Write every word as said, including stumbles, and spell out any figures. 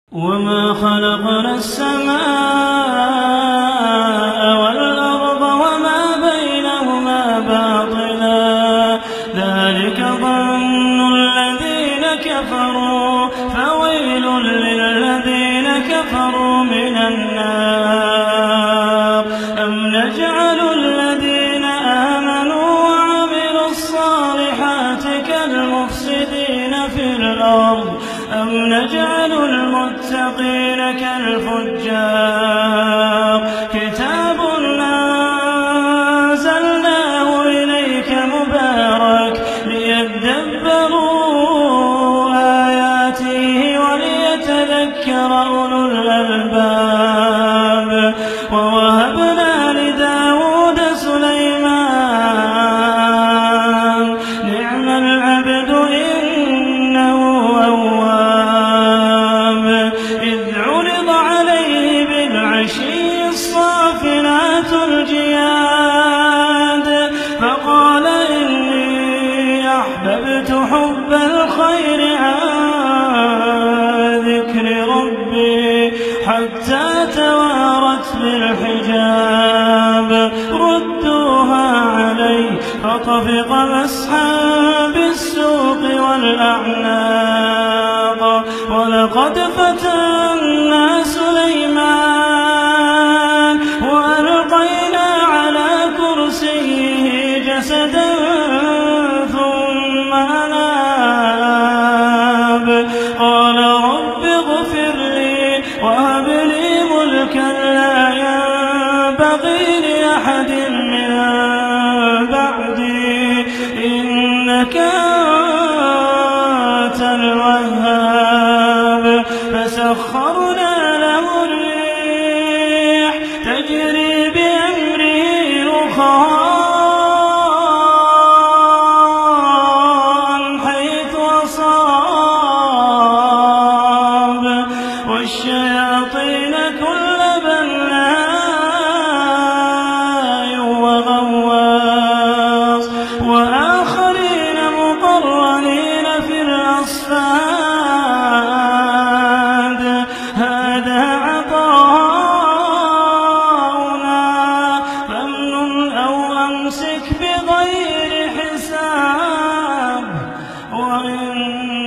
وما خلقنا السماء والأرض وما بينهما باطلا ذلك ظن الذين كفروا فويل للذين كفروا من النار أم نجعل الذين آمنوا وعملوا الصالحات كالمفسدين في الأرض أم نجعل المتقين كالفجار كتاب أنزلناه إليك مبارك ليدبروا آياته وليتذكر أولو الألباب ووهبنا لداود سليمان نعم العبد إنه أواب إذ عرض عليه بالعشي الصافنات الجياد فقال إني أحببت حب الخير عن ذكر ربي حتى توارت بالحجاب ردوها علي فطفق مسحا بالسوق والأعناق ولقد فتنا سليمان وألقينا على كرسيه جسدا ثم أناب قال رب اغفر لي وهب لي ملكا لا ينبغي لأحد من بعدي إنك أنت الوهاب فسخرنا له الريح تجري بأمره رخاء حيث أصاب والشياطين كل بناء وغواص وآخرين مقرنين في الأصفاد هذا عطاؤنا فامنن أو أمسك بغير حساب وإن